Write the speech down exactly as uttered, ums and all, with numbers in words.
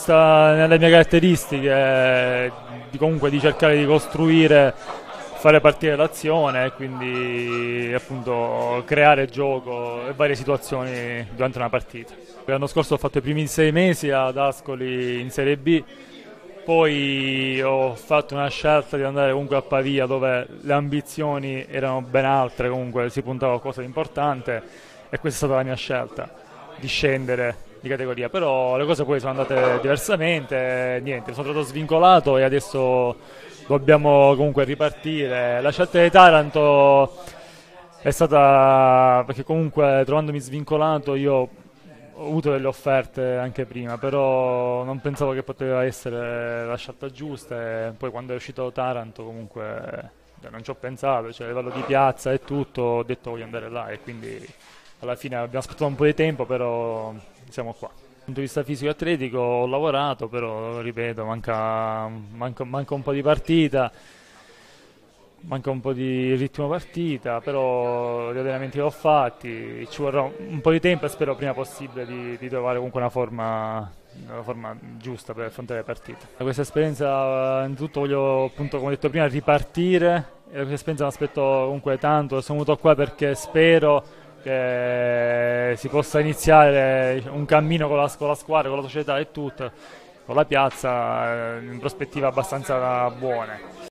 sta nelle mie caratteristiche, di comunque di cercare di costruire, fare partire l'azione e quindi appunto creare gioco e varie situazioni durante una partita. L'anno scorso ho fatto i primi sei mesi ad Ascoli in Serie B, poi ho fatto una scelta di andare comunque a Pavia dove le ambizioni erano ben altre, comunque si puntava a qualcosa di importante e questa è stata la mia scelta, di scendere di categoria, però le cose poi sono andate diversamente, niente, sono stato svincolato e adesso dobbiamo comunque ripartire. La scelta di Taranto è stata perché comunque trovandomi svincolato io ho avuto delle offerte anche prima, però non pensavo che poteva essere la scelta giusta e poi quando è uscito Taranto comunque eh, non ci ho pensato, cioè a livello di piazza e tutto, ho detto voglio andare là e quindi alla fine abbiamo aspettato un po' di tempo, però siamo qua. Dal punto di vista fisico-atletico ho lavorato, però ripeto, manca, manca, manca un po' di partita, manca un po' di ritmo partita, però gli allenamenti li ho fatti, ci vorrà un po' di tempo e spero prima possibile di, di trovare comunque una forma, una forma giusta per affrontare le partite. Da questa esperienza, innanzitutto voglio appunto, come ho detto prima, ripartire, e da questa esperienza mi aspetto comunque tanto, sono venuto qua perché spero che si possa iniziare un cammino con la, con la squadra, con la società e tutto, con la piazza, eh, in prospettive abbastanza buone.